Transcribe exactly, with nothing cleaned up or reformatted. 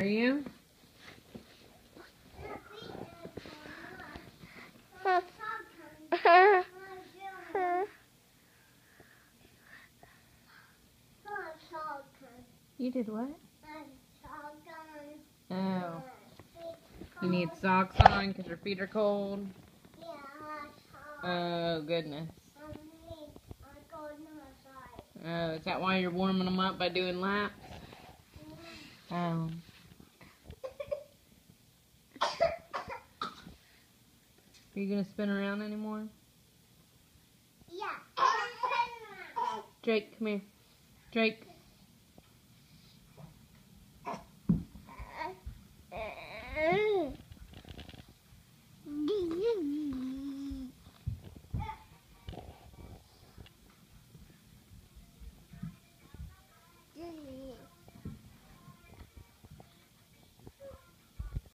Are you? You did what? Oh. You need socks on because your feet are cold? Oh, goodness. Oh, is that why you're warming them up by doing laps? Oh. Are you going to spin around anymore? Yeah. Drake, come here. Drake.